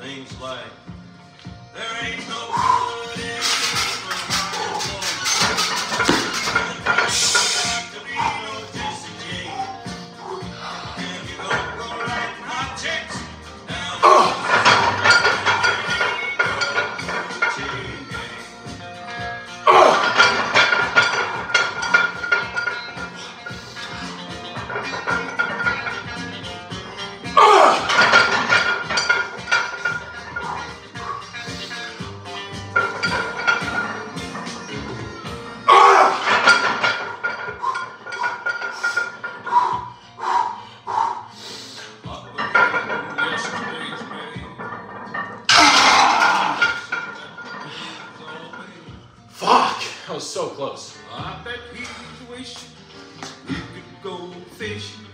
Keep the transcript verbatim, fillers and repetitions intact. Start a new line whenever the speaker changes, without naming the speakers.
things like, there ain't no good in to be no disengage. And you don't go writing hot checks down the chain gang.
Fuck! That was so close.
I bet he's wishing we could go fishing.